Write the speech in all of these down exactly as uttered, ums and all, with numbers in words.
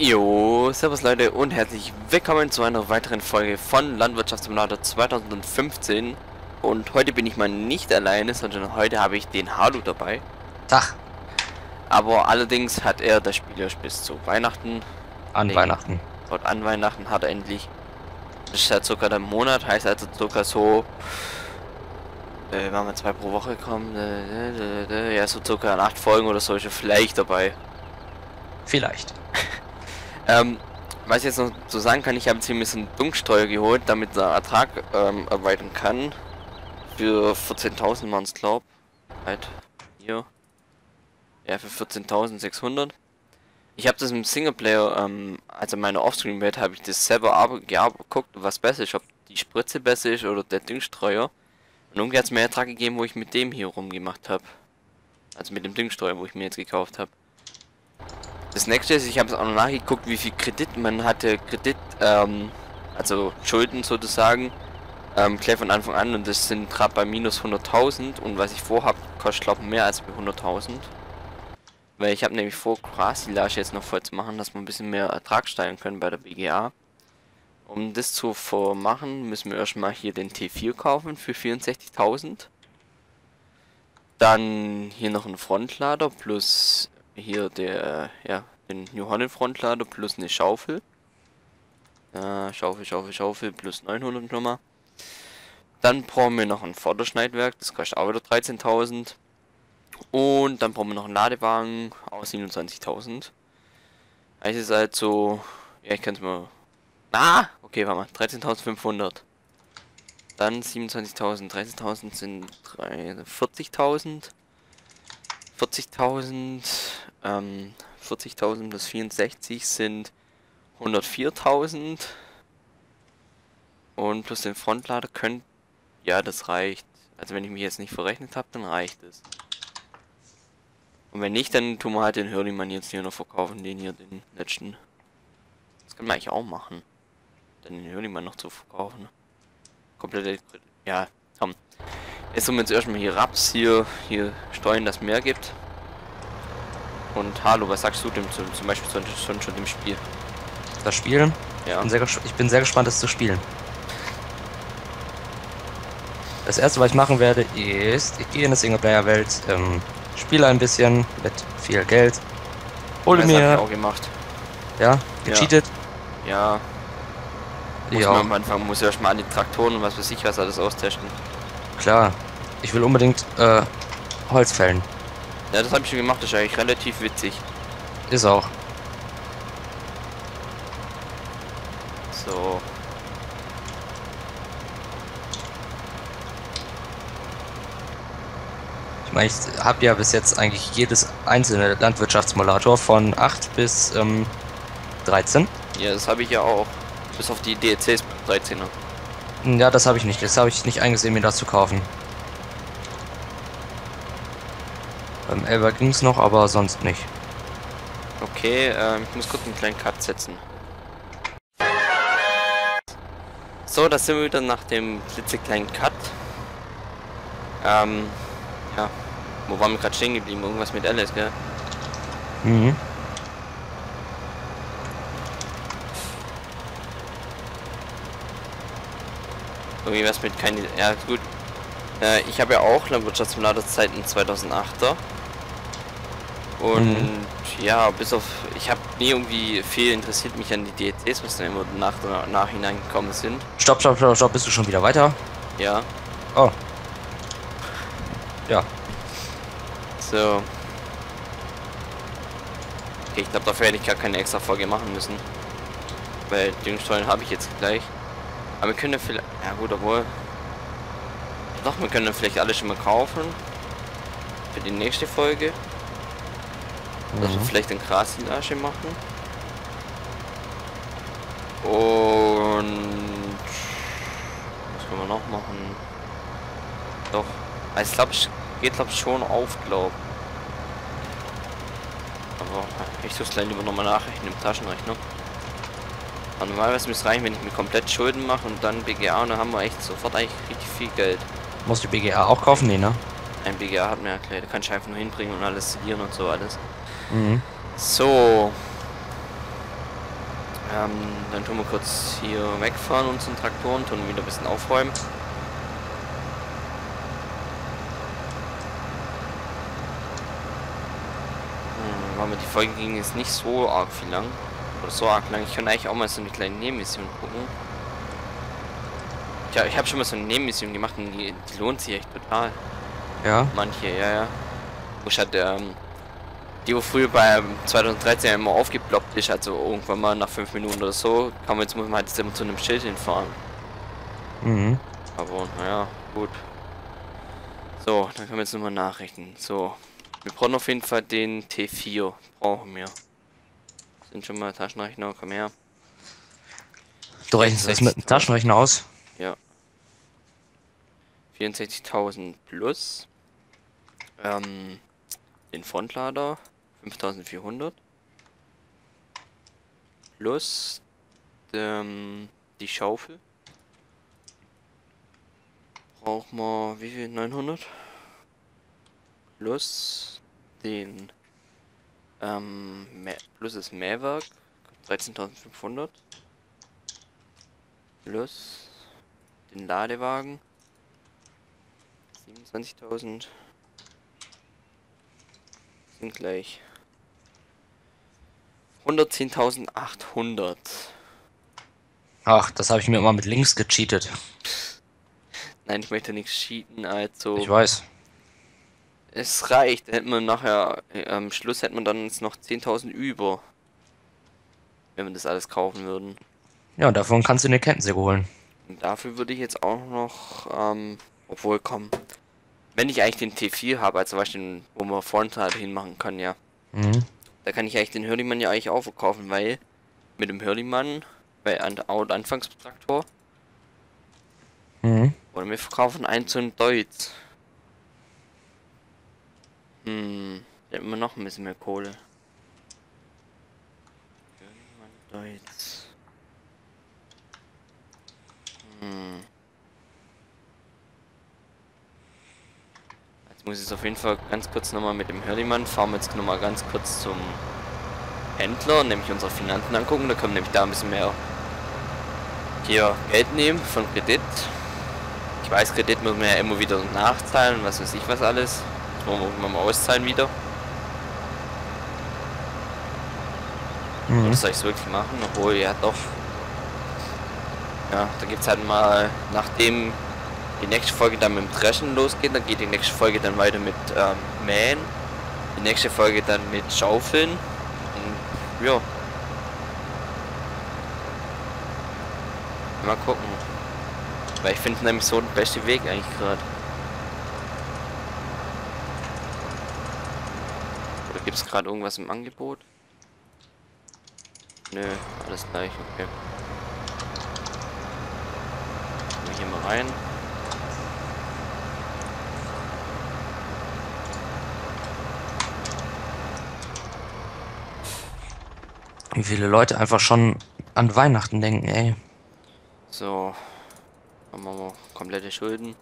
Jo, servus Leute und herzlich willkommen zu einer weiteren Folge von Landwirtschaftssimulator zweitausendfünfzehn. Und heute bin ich mal nicht alleine, sondern heute habe ich den Halu dabei. Tag. Aber allerdings hat er das Spiel erst bis zu Weihnachten. An Nee, Weihnachten. Dort an Weihnachten hat er endlich. Das ist ja circa der Monat, heißt also circa so, äh, wenn wir zwei pro Woche kommen, äh, äh, äh, ja so circa acht Folgen oder so ist er vielleicht dabei. Vielleicht. Ähm, was ich jetzt noch so sagen kann, ich habe jetzt hier ein bisschen Dunkelstreuer geholt, damit der Ertrag ähm, erweitern kann. Für vierzehntausend waren es, glaub. Halt, hier. Ja, für vierzehntausendsechshundert. Ich habe das im Singleplayer, ähm, also meine Offscreen-Welt, habe ich das selber geguckt, was besser ist, ob die Spritze besser ist oder der Düngstreuer. Und irgendwie hat es mir einen Ertrag gegeben, wo ich mit dem hier rumgemacht habe. Also mit dem Düngstreuer, wo ich mir jetzt gekauft habe. Das nächste ist, ich habe es auch noch nachgeguckt, wie viel Kredit man hatte, Kredit, ähm, also Schulden sozusagen, ähm, gleich von Anfang an, und das sind gerade bei minus hunderttausend, und was ich vorhabe, kostet glaube ich mehr als bei hunderttausend. Weil ich habe nämlich vor, Grassilage jetzt noch voll zu machen, dass wir ein bisschen mehr Ertrag steigern können bei der B G A. Um das zu machen, müssen wir erstmal hier den T vier kaufen für vierundsechzigtausend. Dann hier noch einen Frontlader plus hier der, ja, den New Holland Frontlader plus eine Schaufel. Äh, Schaufel, Schaufel, Schaufel plus neunhundert nochmal. Dann brauchen wir noch ein Vorderschneidwerk, das kostet auch wieder dreizehntausend. Und dann brauchen wir noch einen Ladewagen, auch siebenundzwanzigtausend. Das ist halt so, ja, ich kann es mal. Ah, okay, warte mal, dreizehntausendfünfhundert. Dann siebenundzwanzigtausend, dreizehntausend sind vierzigtausend. vierzigtausend, ähm, vierzigtausend plus vierundsechzig sind hundertviertausend. Und plus den Frontlader könnt, ja, das reicht. Also wenn ich mich jetzt nicht verrechnet habe, dann reicht es. Und wenn nicht, dann tun wir halt den Hurleymann jetzt hier noch verkaufen, den hier, den letzten. Das können wir eigentlich auch machen. Dann den Hurleymann noch zu verkaufen. Komplette, ja, komm. Jetzt tun wir jetzt erstmal hier Raps hier, hier streuen, dass mehr gibt. Und hallo, was sagst du dem zum, zum Beispiel schon, schon dem Spiel? Das Spiel? Ja. Bin sehr, ich bin sehr gespannt, es zu spielen. Das erste, was ich machen werde, ist, ich gehe in eine Singleplayer-Welt, ähm, spiele ein bisschen mit viel Geld, hole das mir... hab ich auch gemacht. Ja? Gecheatet? Ja. Muss Ja. man am Anfang, muss ja erstmal an die Traktoren und was weiß ich was alles austesten. Klar. Ich will unbedingt, äh, Holz fällen. Ja, das habe ich schon gemacht, das ist eigentlich relativ witzig. Ist auch. So. Ich meine, ich habe ja bis jetzt eigentlich jedes einzelne Landwirtschaftssimulator von acht bis ähm, dreizehn. Ja, das habe ich ja auch. Bis auf die D L Cs beim dreizehner. Ja, das habe ich nicht. Das habe ich nicht eingesehen, mir das zu kaufen. Beim Elber ging es noch, aber sonst nicht. Okay, ähm, ich muss kurz einen kleinen Cut setzen. So, da sind wir wieder nach dem klitzekleinen Cut. Ähm, ja. Wo waren wir gerade stehen geblieben? Irgendwas mit Alice, gell? Mhm. Irgendwie was mit keine. Ja, gut. Äh, ich habe ja auch Landwirtschaftssimulator seit dem zweitausendachter. Und Mhm. ja, bis auf. Ich habe nie irgendwie viel interessiert mich an die D L Cs, was dann immer nach, nachhinein gekommen sind. Stopp, stopp, stopp, stopp, bist du schon wieder weiter? Ja. Oh. Ja. So. Okay, ich glaube, dafür hätte ich gar keine extra Folge machen müssen. Weil Düngsteuern habe ich jetzt gleich. Aber wir können ja vielleicht. Ja gut, obwohl. Doch, wir können dann vielleicht alles schon mal kaufen. Für die nächste Folge. Dass wir Mhm. vielleicht eine Grassilage machen. Und. Was können wir noch machen? Doch. Also ich glaube, es geht glaube ich schon auf, glaube. Aber ich tue es gleich lieber nochmal nachrechnen im Taschenrechner. Aber normalerweise müsste es reichen, wenn ich mir komplett Schulden mache und dann B G A, und dann haben wir echt sofort eigentlich richtig viel Geld. Muss die B G A auch kaufen? Nee, ne? Ein B G A hat mir erklärt, da kann ich einfach nur hinbringen und alles zählen und so alles. Mhm. So. Ähm, dann tun wir kurz hier wegfahren, unseren Traktoren, tun wieder ein bisschen aufräumen. Hm, weil mir die Folge ging jetzt nicht so arg viel lang. Oder so arg lang. Ich kann eigentlich auch mal so eine kleine Nebenmission gucken. Ja, ich habe schon mal so eine Nebenmission gemacht und die, die lohnt sich echt total. Ja. Manche, ja, ja. Wo ich hatte, ähm, die wo früher bei zwanzig dreizehn immer aufgeploppt ist, also irgendwann mal nach fünf Minuten oder so, kann man jetzt muss man halt jetzt immer zu einem Schild hinfahren. Mhm. Aber naja, gut. So, dann können wir jetzt nochmal nachrechnen. So, wir brauchen auf jeden Fall den T vier. Brauchen wir. Sind schon mal Taschenrechner, komm her. Du rechnest das mit dem Taschenrechner aus? Ja. vierundsechzigtausend plus. Ähm, den Frontlader. fünftausendvierhundert. Plus ähm, die Schaufel. Brauchen wir wie viel? neunhundert? Plus den ähm, Mä plus das Mähwerk. dreizehntausendfünfhundert. Plus den Ladewagen. siebenundzwanzigtausend. Sind gleich hundertzehntausendachthundert. Ach, das habe ich mir immer mit links gecheatet. Nein, ich möchte nichts cheaten, also. Ich weiß. Es reicht, hätte man nachher, äh, am Schluss hätte man dann jetzt noch zehntausend über. Wenn wir das alles kaufen würden. Ja, und davon kannst du eine Kettensäge holen. Und dafür würde ich jetzt auch noch, ähm, obwohl, komm. Wenn ich eigentlich den T vier habe, also was den, wo man Frontrad hinmachen kann, ja. Mhm. Da kann ich eigentlich den Hurleymann ja eigentlich auch verkaufen, weil mit dem Hurleymann, bei an Anfangstraktor, Mhm. oder wir verkaufen einen zu einem Deutz. Hm, der hat immer noch ein bisschen mehr Kohle. Hurleymann Deutz. Hm. Jetzt muss ich es auf jeden Fall ganz kurz nochmal mit dem Hurleymann fahren wir jetzt nochmal ganz kurz zum Händler, nämlich unsere Finanzen angucken. Da können wir nämlich da ein bisschen mehr hier Geld nehmen von Kredit. Ich weiß, Kredit muss man ja immer wieder nachzahlen und was weiß ich was alles. Das wollen wir irgendwann mal auszahlen wieder. Mhm. Oder soll ich es wirklich machen? Obwohl, ja doch. Ja, da gibt es halt mal, nachdem die nächste Folge dann mit dem Dreschen losgeht, dann geht die nächste Folge dann weiter mit ähm, Mähen. Die nächste Folge dann mit Schaufeln. Und, ja. Mal gucken. Weil ich finde nämlich so der beste Weg eigentlich gerade. Oder gibt es gerade irgendwas im Angebot? Nö, alles gleich, okay. Gehen wir hier mal rein. Wie viele Leute einfach schon an Weihnachten denken, ey. So. Dann machen wir komplette Schulden.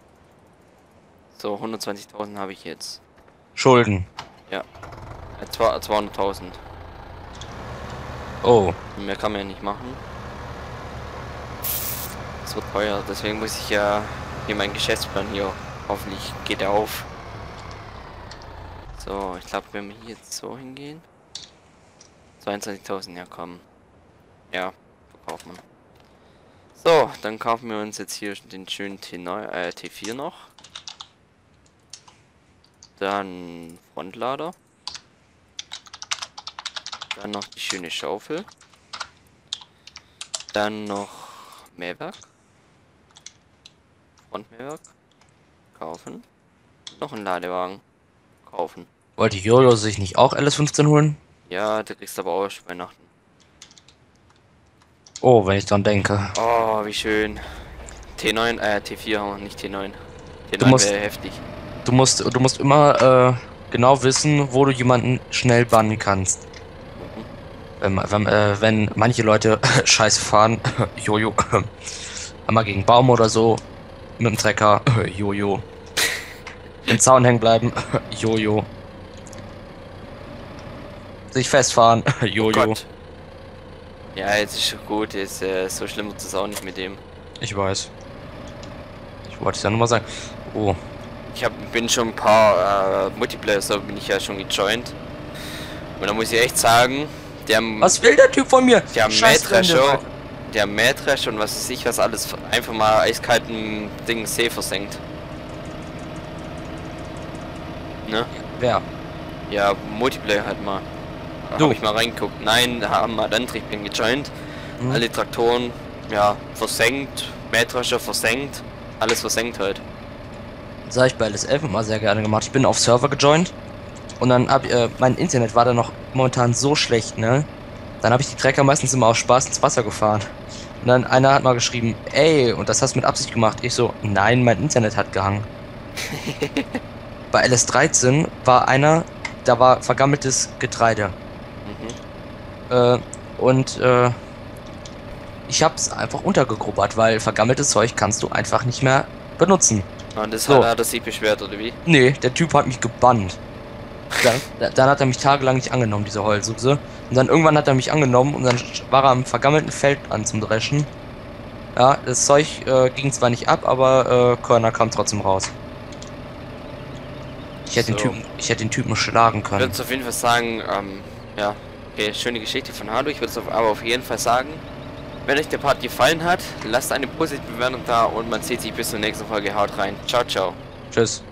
So, hundertzwanzigtausend habe ich jetzt. Schulden. Ja. Äh, zweihunderttausend. Oh. Mehr kann man ja nicht machen. Das wird teuer, deswegen muss ich ja hier meinen Geschäftsplan hier. Hoffentlich geht er auf. So, ich glaube, wenn wir hier jetzt so hingehen. zweiundzwanzigtausend, ja komm. Ja, verkaufen wir. So, dann kaufen wir uns jetzt hier den schönen T neun, äh, T vier noch. Dann Frontlader. Dann noch die schöne Schaufel. Dann noch Mähwerk. Frontmähwerk. Kaufen. Noch ein Ladewagen. Kaufen. Wollte Jojo sich nicht auch L S fünfzehn holen? Ja, der kriegst aber auch Weihnachten. Oh, wenn ich dran denke. Oh, wie schön. T neun, äh, T vier haben wir, nicht T neun. T Du neun musst- wäre heftig. Du musst, du musst immer äh, genau wissen, wo du jemanden schnell bannen kannst. Wenn, wenn, äh, wenn manche Leute scheiße fahren, Jojo, einmal gegen Baum oder so, mit dem Trecker, Jojo. Im Zaun hängen bleiben, Jojo. Sich festfahren, Oh Jojo. Gott. Ja, jetzt ist schon gut, jetzt äh, so schlimm wird es auch nicht mit dem. Ich weiß. Ich wollte es ja nur mal sagen. Oh. Ich hab, bin schon ein paar äh, Multiplayer, so bin ich ja schon gejoint. Und da muss ich echt sagen, der... Was will der Typ von mir? Der Scheiß Mähdrescher, der Mähdrescher und was weiß ich, was alles einfach mal eiskalten Ding See versenkt. Ne? Wer? Ja, Multiplayer halt mal. Da Du. hab ich mal reingeguckt. Nein, haben mal dann, ich bin gejoint. Hm. Alle Traktoren, ja, versenkt, Mähdrescher versenkt, alles versenkt halt. Das habe ich bei L S elf immer sehr gerne gemacht. Ich bin auf Server gejoint und dann hab äh, mein Internet war da noch momentan so schlecht, ne? Dann habe ich die Trecker meistens immer aus Spaß ins Wasser gefahren. Und dann einer hat mal geschrieben, ey, und das hast du mit Absicht gemacht. Ich so, nein, mein Internet hat gehangen. Bei L S dreizehn war einer, da war vergammeltes Getreide. Mhm. Äh, und äh, ich hab's einfach untergegrubbert, weil vergammeltes Zeug kannst du einfach nicht mehr benutzen. Und das So. hat, hat er sich beschwert, oder wie? Nee, der Typ hat mich gebannt. Dann, dann hat er mich tagelang nicht angenommen, diese Heulsuse. Und dann irgendwann hat er mich angenommen und dann war er am vergammelten Feld an zum Dreschen. Ja, das Zeug äh, ging zwar nicht ab, aber äh, Körner kam trotzdem raus. Ich hätte, So. den Typen, ich hätte den Typen schlagen Ich können. würde auf jeden Fall sagen, ähm, ja, okay, schöne Geschichte von Hado. Ich würde es aber auf jeden Fall sagen, wenn euch der Part gefallen hat, lasst eine positive Bewertung da und man sieht sich bis zur nächsten Folge. Haut rein. Ciao, ciao. Tschüss.